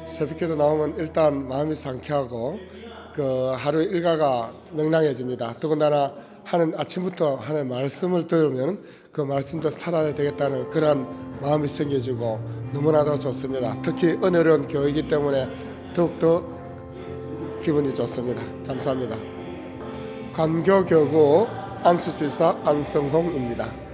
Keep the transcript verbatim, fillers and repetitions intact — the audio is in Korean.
새벽기도 나오면 일단 마음이 상쾌하고 그 하루 일과가 명랑해집니다. 더군다나 하는 아침부터 하는 말씀을 들으면 그 말씀도 살아야 되겠다는 그런 마음이 생겨지고 너무나도 좋습니다. 특히 은혜로운 교회이기 때문에 더욱더 기분이 좋습니다. 감사합니다. 관교교구 안수주사 안성홍입니다.